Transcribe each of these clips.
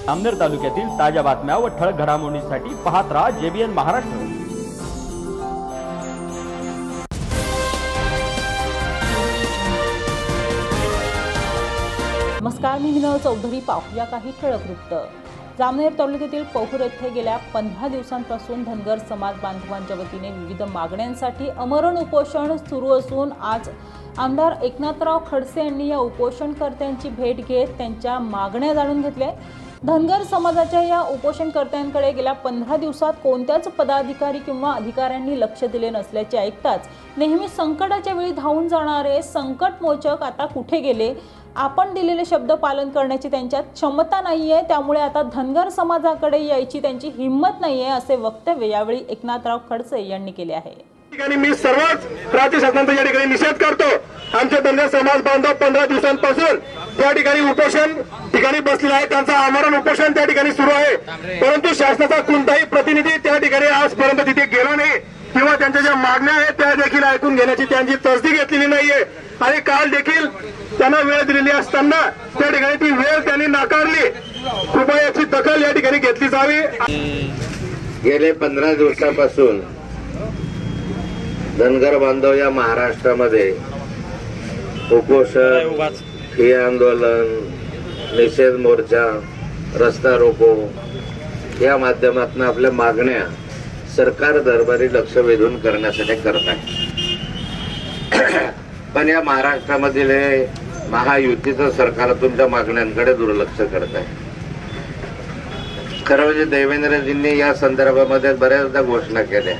जामनेर तालुक्यातील ताज्या बातम्या व ठळक घडामोडींसाठी पाहत राहा JBN महाराष्ट्र। नमस्कार, मी विनोद चौधरी। पाहूया काही ठळक वृत्त। जामनेर तालुक्यातील पौहूर येथे गेल्या 15 दिवसांपासून धनगर समाज बांधवांच्या वतीने विविध मागण्यांसाठी आमरण उपोषण सुरू असून आज आमदार एकनाथराव खडसे यांनी या उपोषणकर्त्यांची भेट घेत त्यांच्या मागण्या जाणून घेतल्या। धनगर समाजाच्या या उपोषणकर्त्यांकडे गेल्या 15 दिवसात कोणत्याच पदाधिकारी किंवा अधिकाऱ्यांनी लक्ष दिले नसल्याचे ऐकताच नेहमी संकटाच्या वेळी धावून जाणारे संकटमोचक आता कुठे गेले? आपण दिलेले शब्द पालन करण्याची त्यांच्यात क्षमता नाहीये, त्यामुळे आता धनगर समाजाकडे यायची त्यांची हिंमत नाहीये, असे वक्तव्य यावेळी एकनाथराव खडसे यांनी केले आहे। ठिकाणी मी सर्वच राज्य शासनाचा या ठिकाणी निषेध करतो। आमचे धनगर समाज बांधव 15 दिवसांपासून त्या ठिकाणी उपोषण ठिकाणी बसलेले आहे, त्यांचा आमरण उपोषण त्या ठिकाणी सुरू आहे, परंतु शासनाचा कोणताही प्रतिनिधी त्या ठिकाणी आजपर्यंत तिथे गेला नाही किंवा त्यांच्या ज्या मागण्या आहेत त्या देखील ऐकून घेण्याची त्यांची तसदी घेतलेली नाहीये। आणि काल देखील त्यांना वेळ दिलेली असताना त्या ठिकाणी ती वेळ त्यांनी नाकारली। कृपया याची दखल या ठिकाणी घेतली जावी। गेले 15 दिवसापासून धनगर बांधव या महाराष्ट्रामध्ये उपोषण, ठिय्या आंदोलन, निषेध मोर्चा, रस्ता रोको या माध्यमातून आपल्या मागण्या सरकार दरबारी लक्ष वेधून करण्यासाठी करत आहे। पण या महाराष्ट्रामधील महायुतीचं सरकार तुमच्या मागण्यांकडे दुर्लक्ष करत आहे। खरं म्हणजे देवेंद्रजींनी या संदर्भामध्ये बऱ्याचदा घोषणा केल्या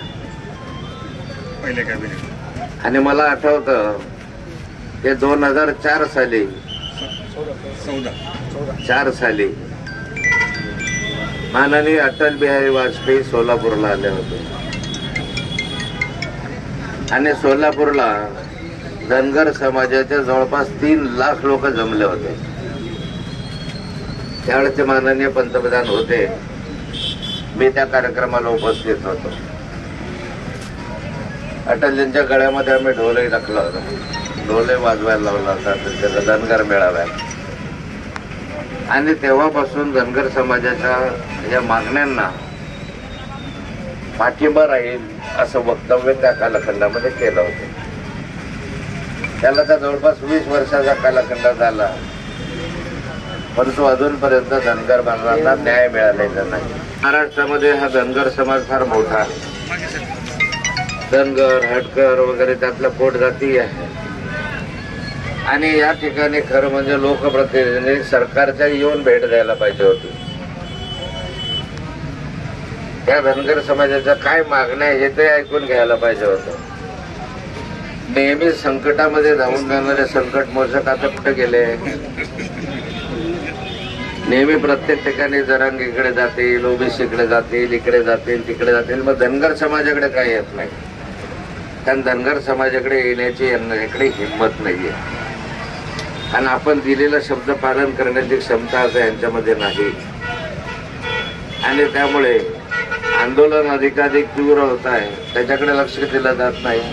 आणि मला आठवतं ते 2004 साली माननीय अटल बिहारी वाजपेयी सोलापूरला आले होते आणि सोलापूरला धनगर समाजाचे जवळपास 3 लाख लोक जमले होते। त्यावेळेचे माननीय पंतप्रधान होते, मी त्या कार्यक्रमाला उपस्थित होतो। अटलजींच्या गळ्यामध्ये आम्ही ढोलही टाकला होता, ढोले वाजवायला लावला होता त्याचा धनगर मेळाव्यात। आणि तेव्हापासून धनगर समाजाच्या या मागण्यांना पाठिंबा राहील असं वक्तव्य त्या कालखंडामध्ये केलं होतं। त्याला तर जवळपास 20 वर्षाचा कालखंड झाला, परंतु अजूनपर्यंत धनगर बांधवांना न्याय मिळालेला नाही। महाराष्ट्रामध्ये हा धनगर समाज फार मोठा आहे। धनगर, हटकर वगैरे त्यातल्या पोट जाती आहे आणि या ठिकाणी खरं म्हणजे लोकप्रतिनिधींनी सरकारच्या येऊन भेट द्यायला पाहिजे होती। त्या धनगर समाजाच्या काय मागण्या हे ते ऐकून घ्यायला पाहिजे होतं। नेहमी संकटामध्ये धावून जाणारे संकटमोचक आता कुठे गेले? नेहमी प्रत्येक ठिकाणी जरांगीकडे जातील, ओबीसीकडे जातील, इकडे जातील, तिकडे जातील, मग धनगर समाजाकडे काय येत नाही। कारण धनगर समाजाकडे येण्याची यांच्याकडे हिंमत नाहीये आणि आपण दिलेला शब्द पालन करण्याची क्षमता आता यांच्यामध्ये नाही आणि त्यामुळे आंदोलन अधिकाधिक तीव्र होत आहे, त्याच्याकडे लक्ष दिलं जात नाही।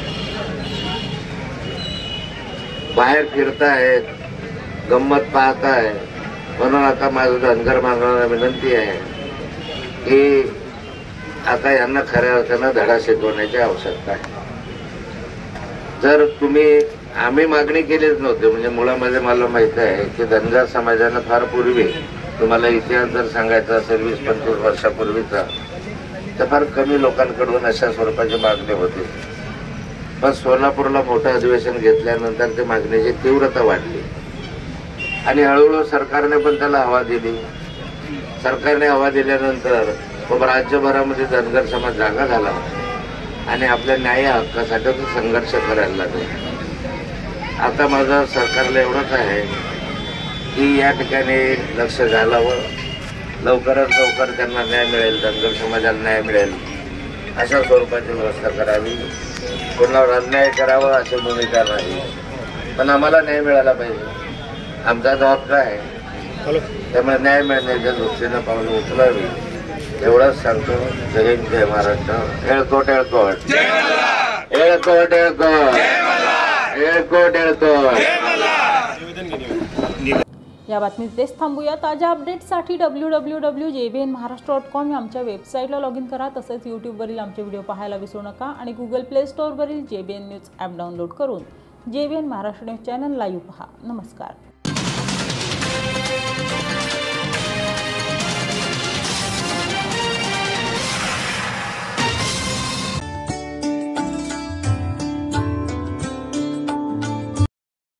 बाहेर फिरतायत, गंमत पाहताय, म्हणून आता माझं धनगर बांधवांना विनंती आहे की आता यांना खऱ्या अर्थानं धडा शिकवण्याची आवश्यकता आहे। जर आम्ही मागणी केलीच नव्हती, म्हणजे मुळामध्ये मला माहित आहे की धनगर समाजानं फार पूर्वी, तुम्हाला इतिहास जर सांगायचा असेल 20-25 वर्षापूर्वीचा, तर फार कमी लोकांकडून अशा स्वरूपाची मागणी होती। पण सोलापूरला मोठं अधिवेशन घेतल्यानंतर ते मागणीची तीव्रता वाढली आणि हळूहळू सरकारने पण त्याला हवा दिली। सरकारने हवा दिल्यानंतर राज्यभरामध्ये धनगर समाज जागा झाला आणि आपल्या न्याय हक्कासाठी संघर्ष करायला लागला। आता माझं सरकारला एवढंच आहे की या ठिकाणी लक्ष घालावं, लवकरात लवकर त्यांना न्याय मिळेल, धनगर समाजाला न्याय मिळेल अशा स्वरूपाची व्यवस्था करावी। कोणावर अन्याय करावा अशी भूमिका नाही, पण आम्हाला न्याय मिळाला पाहिजे, आमचा जबाबदार आहे। त्यामुळे न्याय मिळण्याच्या दृष्टीनं पावलं उचलावी एवढंच सांगतो। जय हिंद, जय महाराष्ट्र। एळकोट एळकोट, एळकोट एळकोट, एळकोट एळकोट। या बातमीत तेच थांबूया. ताज्या अपडेट्ससाठी www.jbnmaharashtra.com या आमच्या वेबसाईटला लॉग इन करा. तसेच यूट्यूबवरील आमचे व्हिडिओ पाहायला विसरू नका आणि गुगल प्ले स्टोअरवरील JBN न्यूज ॲप डाउनलोड करून JBN Maharashtra news channel live पहा. नमस्कार.